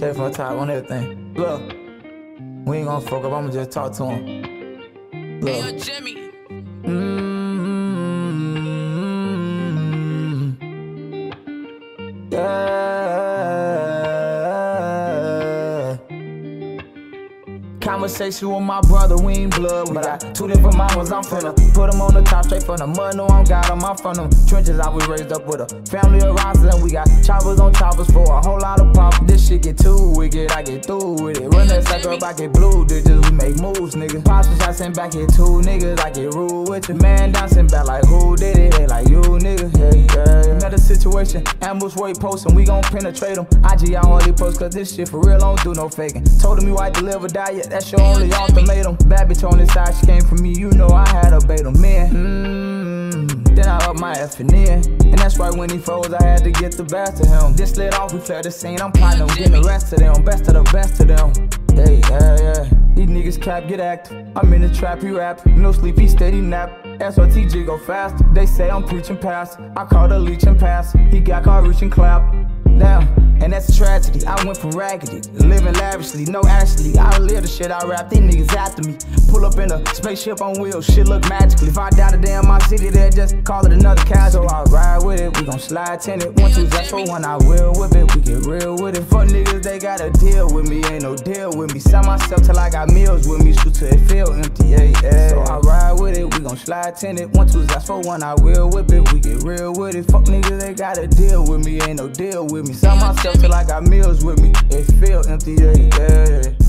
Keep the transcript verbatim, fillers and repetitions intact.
Straight from the top on everything. Look, we ain't gonna fuck up, I'ma just talk to him. Look. Hey, yo, Jimmy. Mm-hmm. Yeah. Conversation with my brother, we ain't blood. We got two different mamas, I'm finna put them on the top, straight from the mud. No, I'm God, I'm out from them trenches. I was raised up with a family of rosters, and we got choppers on choppers for a whole lot of pop. This shit get too wicked, I get through with it. Run that cycle up, I get blue digits, we make moves, nigga. Pops and shots sent back here, two niggas, I get rude with you. Man dancing back like who did it? They like you, nigga. Hey, yeah. Another situation, ambush wait post, and we gon' penetrate them. I G on all these posts, cause this shit for real, don't do no faking. Told him you white to live or die, yeah, that's your only ultimatum. Bad bitch on this side, she came from me, you know I had to bait him in. Mmm, then I up my effing in. And that's why when he froze, I had to get the best of him. This lit off, we flare the scene, I'm plotting on getting the rest of them. Best of the best of them. Hey, yeah, yeah. These niggas cap, get active. I'm in the trap, he rap. No sleep, he steady nap. S R T G go fast. They say I'm preaching past. I call the leech and pass. He got caught reaching clap. Damn, and that's a tragedy. I went from raggedy, living lavishly. No, actually, I live the shit I rap. These niggas after me. Pull up in a spaceship on wheels, shit look magical. If I die today in my city, they'll just call it another casual. So I ride with it, we gon' slide ten it. One, two, that's for one, I will whip it. We get real with it. Fuck niggas, they gotta deal with me. Ain't no deal with me. Sell myself till I got meals with me. Shoot till it feel empty, yeah, yeah. So I ride with it, we gon' slide ten it. One, two, that's for one, I will whip it. We get real with it. Fuck niggas, they gotta deal with me. Ain't no deal with me. Sell myself till I got meals with me. It feel empty, yeah, yeah.